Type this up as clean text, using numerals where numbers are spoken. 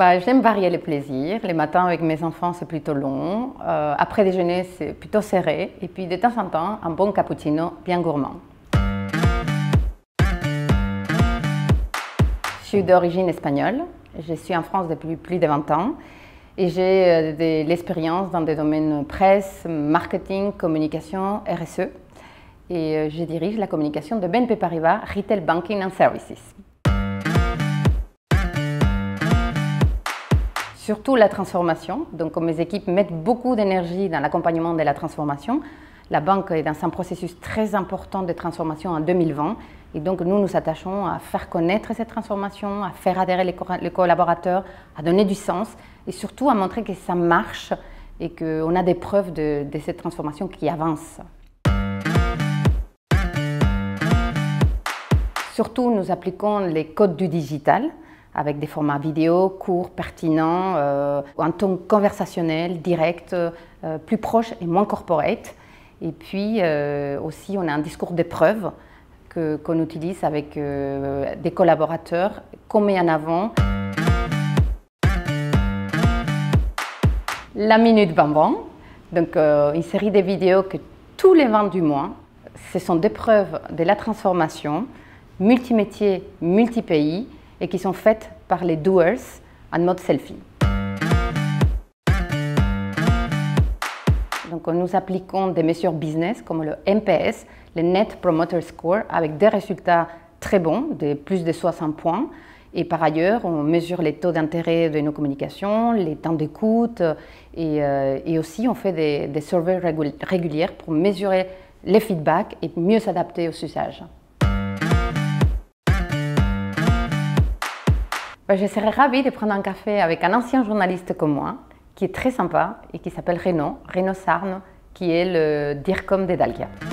J'aime varier les plaisirs. Les matins avec mes enfants, c'est plutôt long. Après déjeuner, c'est plutôt serré. Et puis de temps en temps, un bon cappuccino bien gourmand. Je suis d'origine espagnole. Je suis en France depuis plus de 20 ans. Et j'ai de l'expérience dans des domaines presse, marketing, communication, RSE. Et je dirige la communication de BNP Paribas Retail Banking and Services. Surtout la transformation. Donc, mes équipes mettent beaucoup d'énergie dans l'accompagnement de la transformation. La banque est dans un processus très important de transformation en 2020. Et donc, nous nous attachons à faire connaître cette transformation, à faire adhérer les collaborateurs, à donner du sens et surtout à montrer que ça marche et qu'on a des preuves de cette transformation qui avance. Surtout, nous appliquons les codes du digital avec des formats vidéo, courts, pertinents, un ton conversationnel, direct, plus proche et moins corporate. Et puis aussi, on a un discours de preuve qu'on utilise avec des collaborateurs, qu'on met en avant. La Minute Bambam, donc une série de vidéos que tous les 20 du mois, ce sont des preuves de la transformation, multimétiers, multi-pays, et qui sont faites par les doers en mode selfie. Donc, nous appliquons des mesures business comme le NPS, le Net Promoter Score, avec des résultats très bons, de plus de 60 points. Et par ailleurs, on mesure les taux d'intérêt de nos communications, les temps d'écoute, et aussi on fait des surveys régulières pour mesurer les feedbacks et mieux s'adapter aux usages. Je serais ravie de prendre un café avec un ancien journaliste comme moi, qui est très sympa et qui s'appelle Renaud Sarne, qui est le DIRCOM de Dalkia.